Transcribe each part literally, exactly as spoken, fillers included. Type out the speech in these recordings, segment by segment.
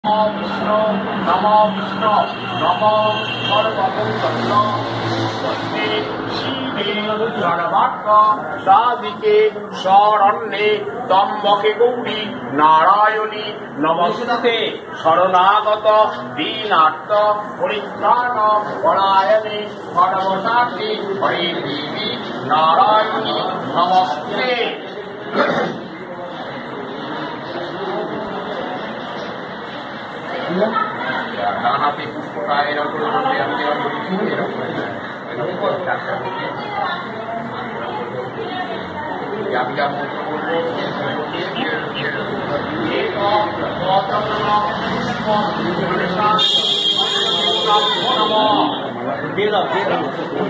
विष्णु नमो विष्णु नमो सर्वभूतस्य वन्दे शिवे सर्वार्थ साधिके शरण्ये त्र्यम्बके गौरी नारायणी नमस्ते शरणागत दीनार्थ परित्राण परायणे सर्वशान्ति हरे देवी नारायणी नमस्ते। ডান হাতে পুষ্পটা এরকম করে হাতে আমি এরকম এরকম এরকম চারটা থেকে আমি যা মন্ত্র বলবো দিয়ে দাও দিয়ে দাও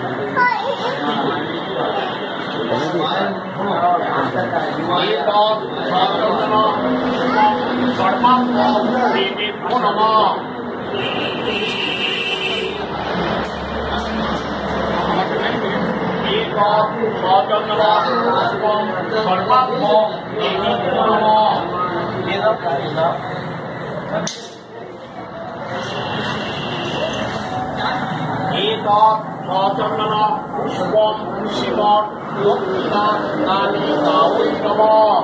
সচন্দন পুষ্পম শিব দক্ষিণা কালী গাওই নমঃ।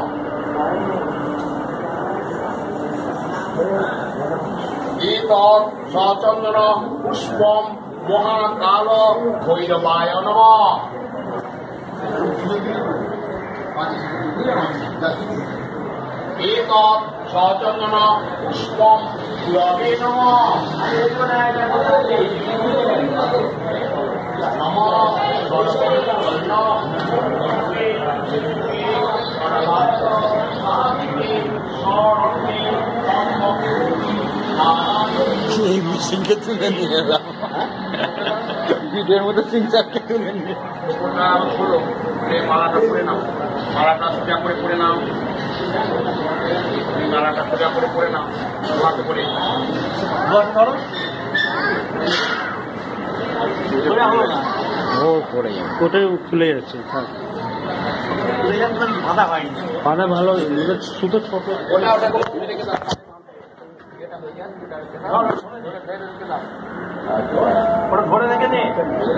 এতৎ সচন্দন পুষ্পম মহাকাল ভৈরবায় নমঃ। এতৎ সচন্দন পুষ্পম গুরবে নমঃ। এই সিংকে তুলে নিয়ে এলাম ভিডিওর মধ্যে সিং চারকে তুলে নিয়ে মালাটা পরে নাও, মালাটা সোজা করে পরে নাও, মালাটা সোজা করে পরে নাও, হাতে করে ও পড়ে যাবে কোথায় খুলে যাচ্ছে বাধা হয়নি, বাধা ভালো সুতো ছোট ওটা ওটা করে রেখে দাও। ধরে রেখে দে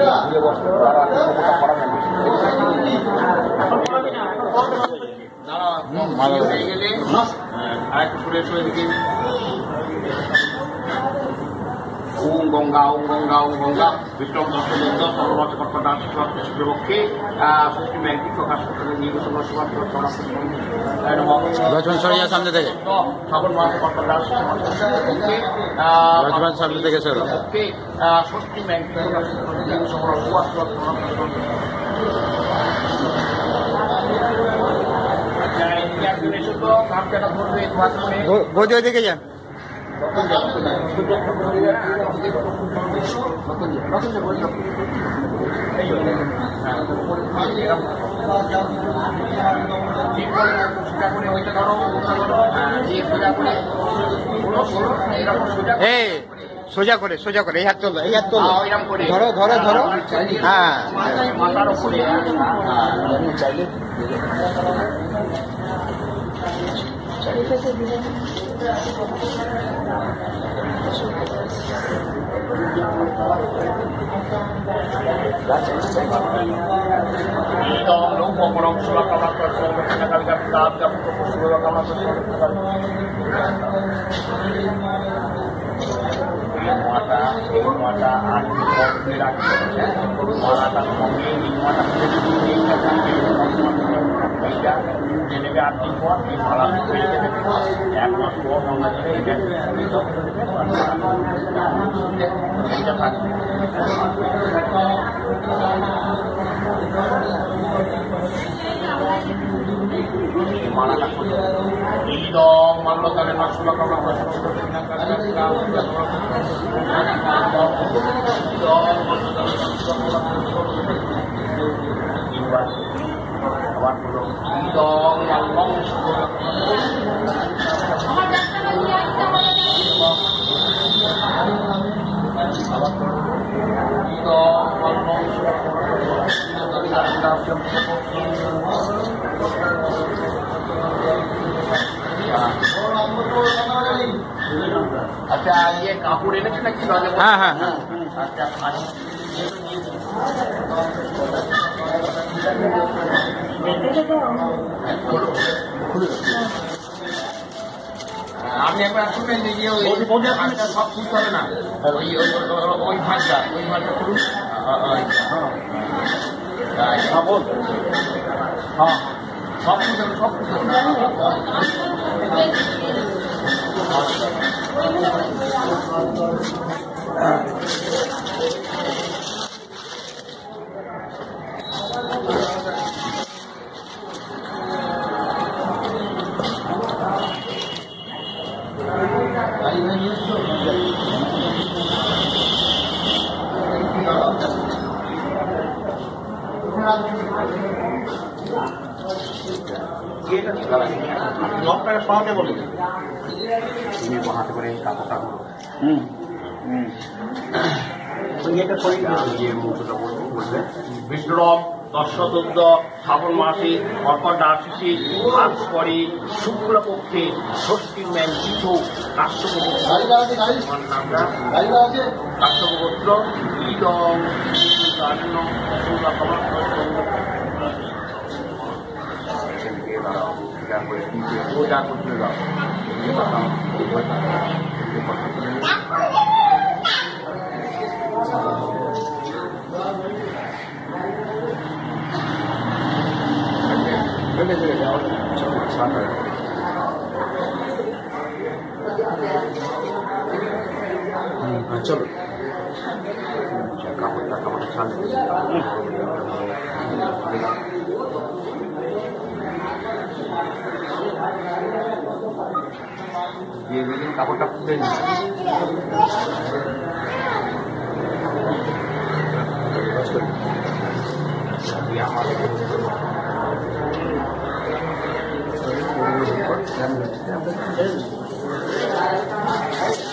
মালা হয়ে গেলে আর একটু সরে সরে দিকে ওম গঙ্গা ওম গঙ্গা ওম গঙ্গা বিষ্ণু দশবন্ধ সর্বমত কর্তা শুক্রপক্ষে ষষ্ঠী ব্যাংকিং প্রকাশ করতে নির্বাচন লক্ষ্মণ সরিয়া সামনে থেকে শ্রাবণ মাস কর্তা লক্ষ্মণ সামনে থেকে সরো ষষ্ঠী ব্যাংকিং প্রকাশ করতে নির্বাচন বোঝো দিকে যান সোজা করে সোজা করে এই হাত তোলো এই হাত তোলো ধরো ধরো ধরো হ্যাঁ মাথার উপরে মাতা মাতা আর মালাটা সঙ্গে মাতা নেবে আট দিন পর এই মালা হয়ে যাবে এক মাস পর গঙ্গা জলে এইটা থাকবে। মালাটা ইদম মাল্যকালে মাসুলা কামনা আবার হলো ইদম মাল্যম ইদম আচ্ছা ইয়ে কাপড় এনেছে নাকি? হ্যাঁ হ্যাঁ হ্যাঁ আচ্ছা আপনি একবার শুনবেন যে ইয়ে ওই ভাতটা সব খুলতে হবে না, ওই ওই ওই ভাতটা ওই ভাতটা খুলুন। হ্যাঁ সব খুলতে হবে, সব খুলতে লকটাকে সরাতে বলে তুমি বহাতে করে কাপড়টা গুলো হুম হুম বিষ্ণুরম দর্শদুগ্ধ শ্রাবণ মাসে কর্কট রাশি মাস পরে শুক্লপক্ষে ষষ্ঠীর ম্যান কিছু কাশ্যপগোত্র ইদং পূজা করতে যাও চলো কাপড়টা কাপড়টা ছাড় দিয়ে দিলেন কাপড়টা খুলে নিন। আমার